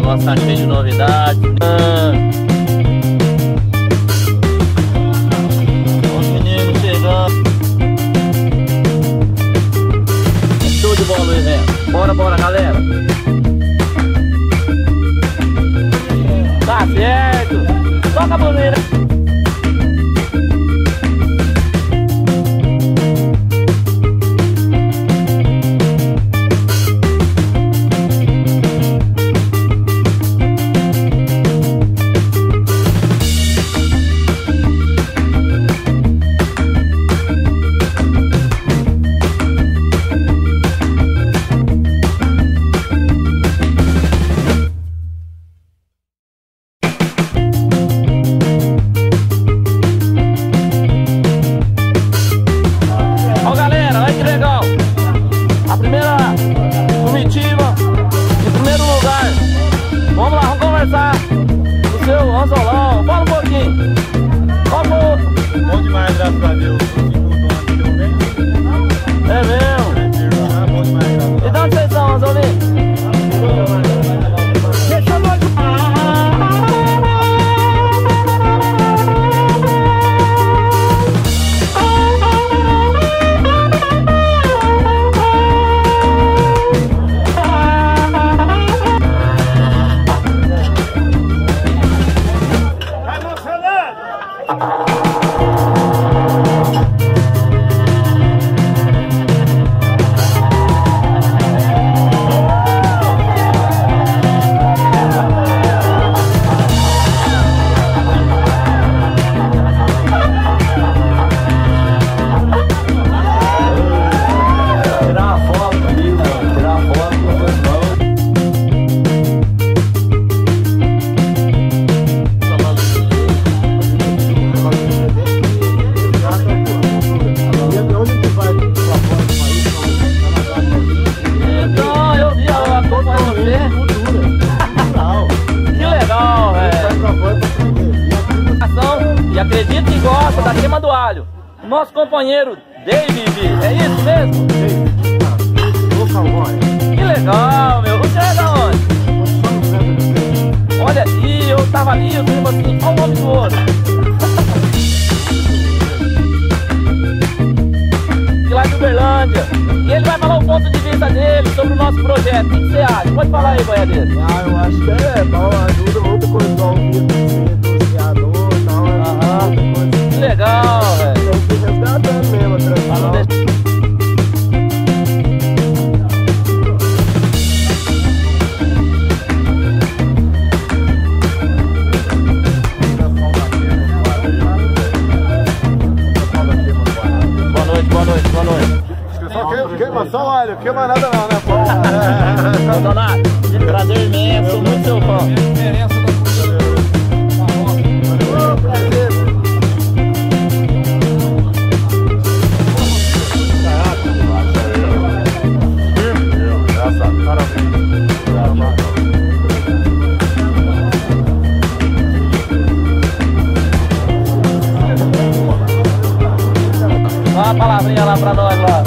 nosso tá cheio de novidades. Os meninos chegando. Show de bola o evento. Bora, bora, galera. Tá certo. Toca a bandeira. O seu Anzolão, fala um pouquinho. Bom demais, graças a Deus. É mesmo? Bom demais, graças a Deus. E de onde vocês são, Anzolinho? E acredito que gosta da queima do alho. Nosso companheiro David, é isso mesmo? Que legal, meu. Você é da onde? Olha aqui, eu tava ali, eu digo assim, olha o nome do outro. De lá de Uberlândia. E ele vai falar o ponto de vista dele sobre o nosso projeto. O que você acha? Pode falar aí, boiadeiro. Eu acho que é bom, ajuda muito com o ouvido do criador e tal. Que legal, velho. Tem que ir resgatando mesmo a transmissão. Boa noite. Só queima só óleo, queima nada não, né? Donato, prazer imenso, sou muito seu fã. Prazer. Dá uma palavrinha lá pra nós lá.